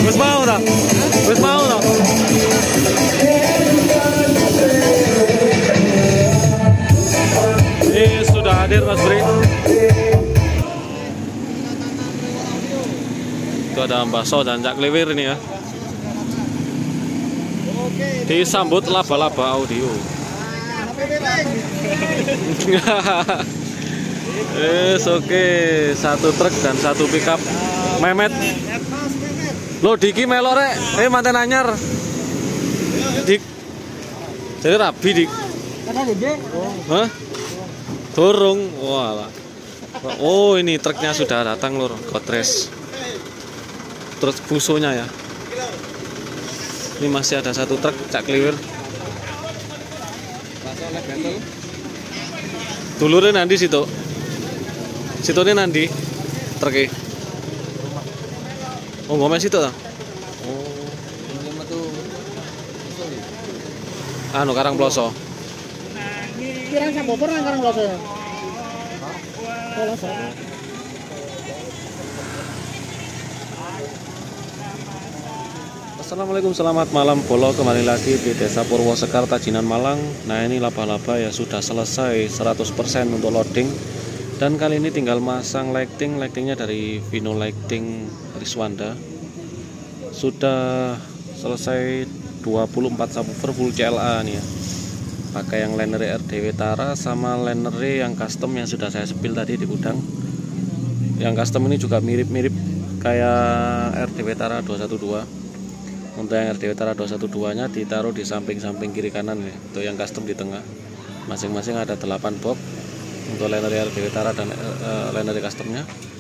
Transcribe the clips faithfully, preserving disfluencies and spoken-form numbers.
Wis mau tak? Wis mau tak? Ini sudah hadir Mas Bri. Itu ada bakso dan cak kliwir ini ya. Disambut laba-laba audio. Yes, oke, okay. Satu truk dan satu pickup. Memet. Lo Diki melok rek. Eh manten anyar. Dik. Jadi rabi Dik. Hah? Dorong. Walah. Oh, ini truknya sudah datang lur. Kotres. Terus busonya ya. Ini masih ada satu truk cak kliwir. Dulurnya nanti situ. Situ ini nanti truknya. Oh, ngomong situ tak? Oh. Anu Karang Ploso. Kirang Samboper nang Karang Ploso ya. Ploso. Assalamualaikum, selamat malam Polo, kembali lagi di Desa Purwosekar, Tajinan, Malang. Nah ini laba-laba ya sudah selesai seratus persen untuk loading. Dan kali ini tinggal masang lighting, lightingnya dari Vino Lighting Riswanda. Sudah selesai dua puluh empat subwoofer full C L A nih ya. Pakai yang linery R D W Tara sama linery yang custom yang sudah saya sepil tadi di gudang. Yang custom ini juga mirip-mirip kayak R D W Tara dua satu dua. Untuk yang R D W Tara dua satu dua nya ditaruh di samping-samping kiri kanan ya. Untuk yang custom di tengah. Masing-masing ada delapan box untuk linery R D W Tara dan uh, linery customnya.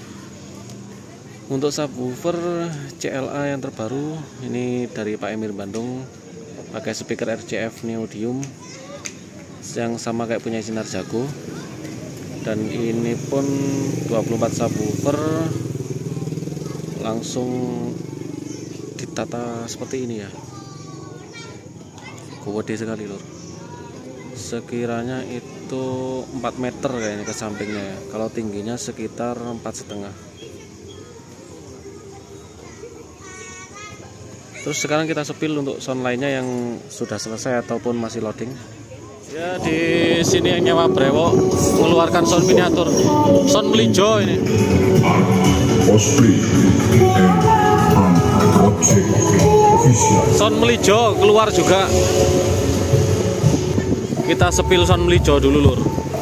Untuk subwoofer C L A yang terbaru ini dari Pak Emir Bandung, pakai speaker R C F Neodium yang sama kayak punya Sinar Jago. Dan ini pun dua puluh empat subwoofer langsung ditata seperti ini ya. Gede sekali lor. Sekiranya itu empat meter kayaknya ke sampingnya ya. Kalau tingginya sekitar empat setengah. Terus sekarang kita sepil untuk sound lainnya yang sudah selesai ataupun masih loading. Ya di sini yang nyewa Brewo mengeluarkan sound miniatur, sound melijo ini. Sound melijo keluar juga. Kita sepil sound melijo dulu lur.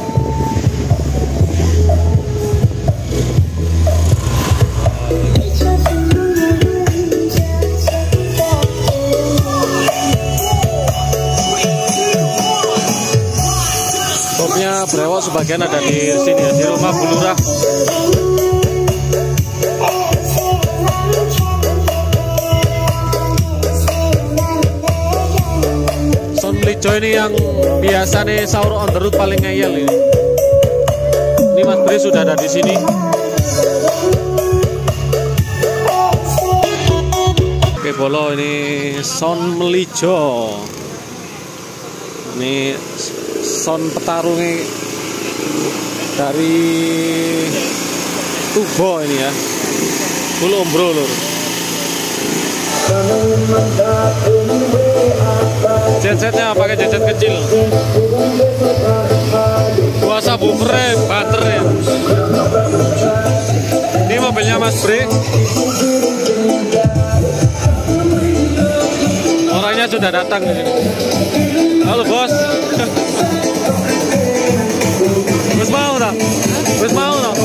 Topnya Brewo sebagian ada di sini ya, di rumah Bulurah. Sound melijo ini yang biasa nih sahur on the road paling ngeyel ini. Ini Mas Bri sudah ada di sini. Oke Bolo, ini sound melijo. Ini sound petarungnya dari Tubo ini ya. Full ombro lur. Gensetnya pakai genset kecil. Dua subwoofer baterai. Ini mobilnya Mas Bri. Orangnya sudah datang. Halo bos. Wis mau tak? Wis mau tak?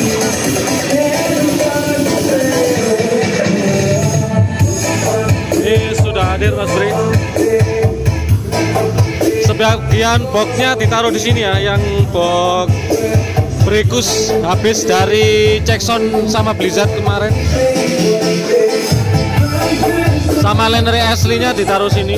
Ini sudah hadir Mas Bri. Sebagian boxnya ditaruh di sini ya, yang box Brekus habis dari cek sound sama Blizzard kemarin. Sama linery aslinya ditaruh sini.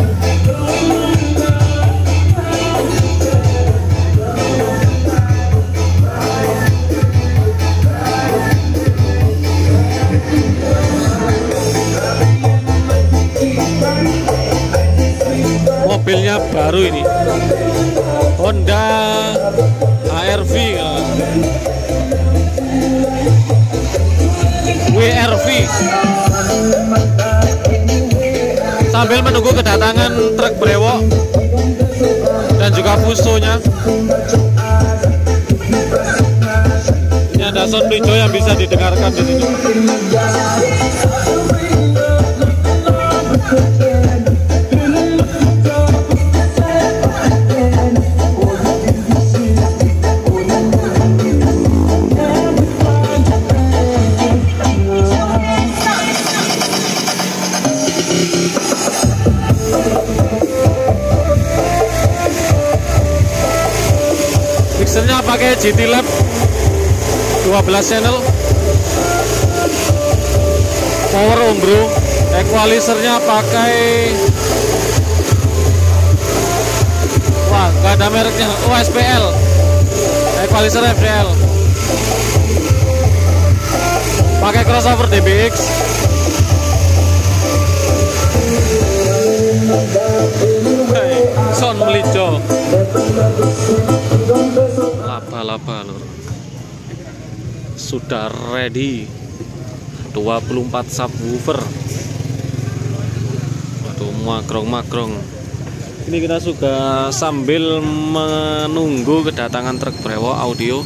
Mobilnya baru ini, Honda H R V W R V. Sambil menunggu kedatangan truk brewok dan juga fusonya. Ini ada sound hijau yang bisa didengarkan di sini. Mixernya pakai G T Lab dua belas channel, power ombro, equalizernya pakai, wah nggak ada mereknya, oh S P L, equalizer S P L, pakai crossover D B X. Hey, sound melijo, laba-laba lur, sudah ready. Dua puluh empat subwoofer. Waduh, makrong-makrong. Ini kita sudah sambil menunggu kedatangan truk brewok audio.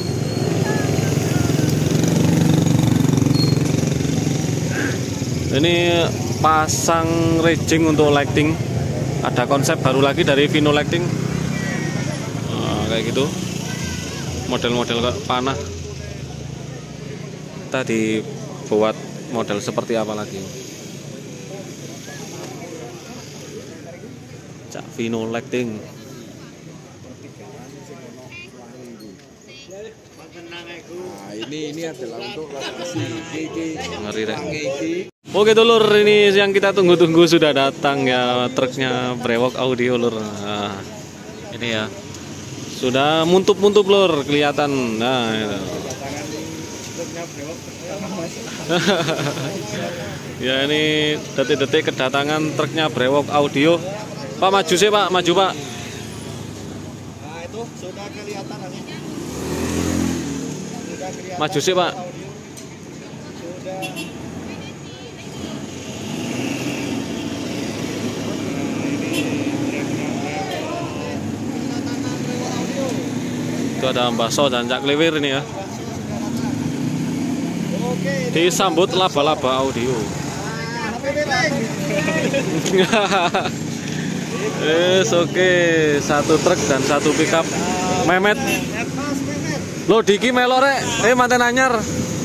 Ini pasang raging untuk lighting. Ada konsep baru lagi dari Vino Lighting. Nah, kayak gitu. Model-model panah. Kita dibuat model seperti apa lagi? Cak Vino Lighting. Nah, ini ini adalah untuk lokasi ngeri deh. Oke dulur, ini yang kita tunggu-tunggu sudah datang ya, truknya brewok audio lur. Nah, ini ya. Sudah muntup-muntup lur, kelihatan. Nah, itu. Ya ini detik-detik kedatangan truknya brewok audio. Pak maju sih Pak, maju Pak. Nah, itu sudah kelihatan ini. Sudah kelihatan. Maju sih Pak. Sudah. Itu ada Mbak So dan Cak Kliwir ini ya. Disambut laba-laba audio. Yes, oke, okay. Satu truk dan satu pickup. Memet. Lo Diki melo rek, eh manten anyar.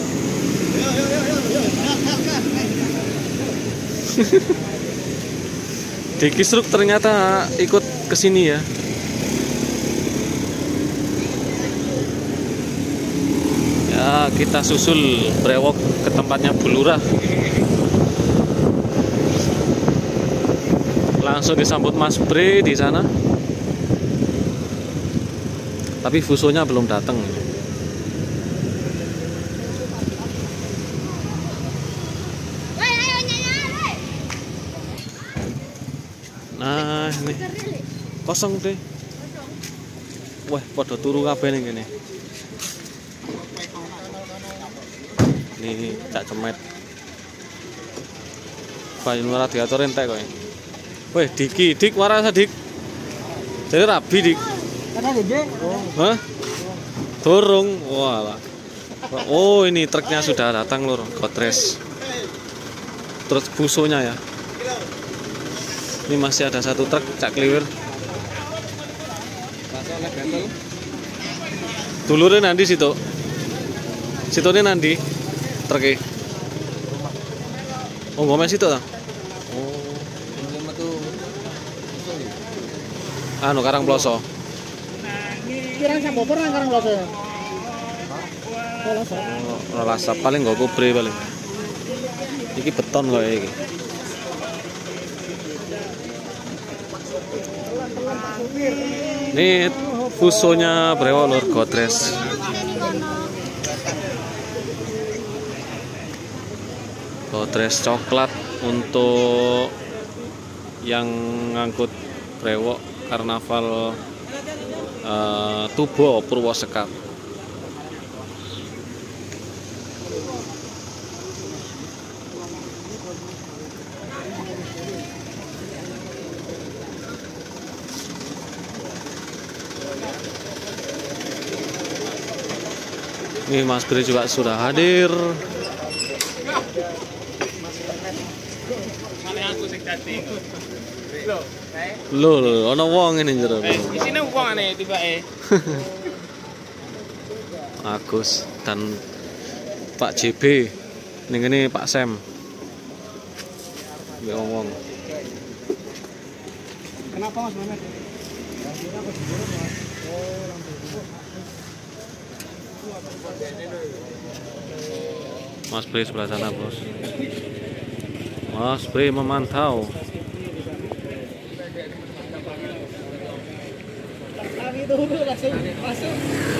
Diki Struk ternyata ikut kesini ya. Ya, kita susul brewok ke tempatnya Bu Lurah. Langsung disambut Mas Bre di sana. Tapi fusonya belum datang. Nah, ini kosong deh. Wah, podo turu kabeh ning kene. Nih, Cak Cemet. Banyu radiator entek kok. Weh, Diki, Dik waras Dik. Jadi rabi Dik. Ada gede. Hah? Dorong. Walah. Oh, ini truknya sudah datang lur, Godres. Truk fusonya ya. Ini masih ada satu truk Cak Kliwir. Dulure nanti situ. Situne nanti truk. Oh, ngomel situ ta? Oh, metu. anu Karang Ploso. Kirang sampo pernah Karang Ploso. Oh, lasap paling gak kubre paling. Iki beton kok iki. Ini fusonya brewok lur, Godres. Godres coklat untuk yang ngangkut brewok karnaval uh, Tubo Purwosekar. Nih Mas Bri juga sudah hadir. Lho, lho, ono wong ini jero. Isine wong aneh tibake. Agus dan Pak J B. Ning kene Pak Sam. Ya wong. Kenapa Mas Mehmet? Mas Bri sebelah sana, Bos. Mas Bri memantau. Lagi dulu langsung masuk.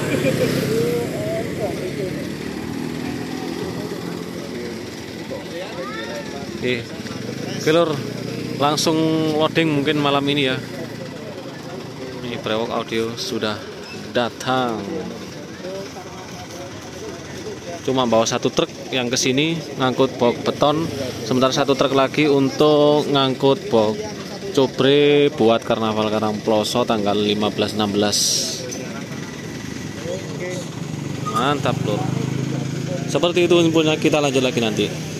Eh, Kelur langsung loading mungkin malam ini ya. Ini Brewok Audio sudah datang. Cuma bawa satu truk yang kesini ngangkut box beton, sementara satu truk lagi untuk ngangkut box cobre buat karnaval Karangploso tanggal lima belas enam belas. Mantap lur. Seperti itu infonya, kita lanjut lagi nanti.